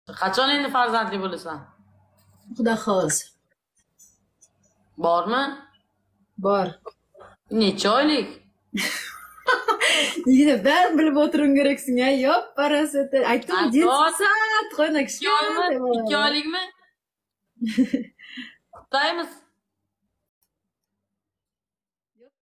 Qachon endi farzandli bo'lasan? Xudo xohlasa. Bormi? Bor. Necha oylik? Yine ben bilib o'tirim keraksin ya. Yop, parasiti. Aytdim, детский сад, qo'ynak. 2 oymi? 2 oylikmi? Qutlaymiz.